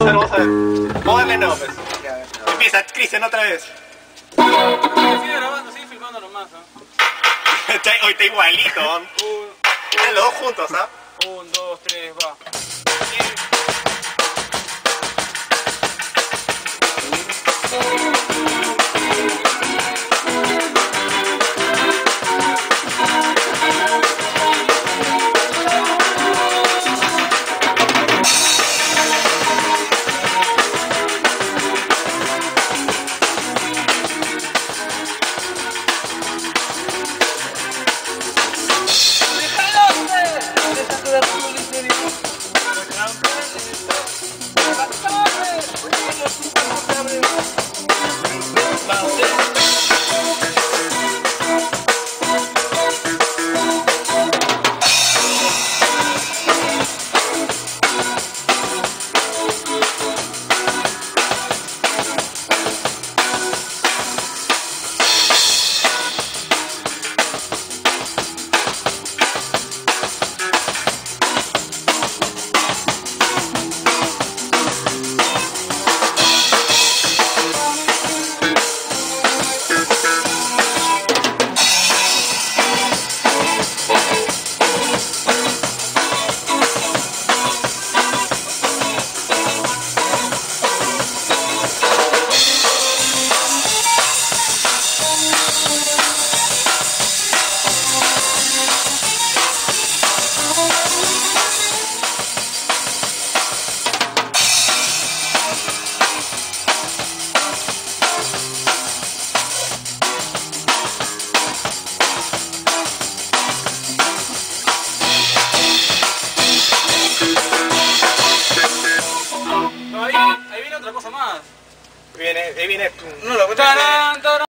Vamos a ver. Vamos a darle nuevo, pues. Empieza, Cristian, otra vez. Sigue grabando, sigue filmando nomás, ¿no? Hoy está igualito. Los dos juntos, ¿ah? 1, 2, 3, va. Ahí viene otra cosa más. Ahí viene. No lo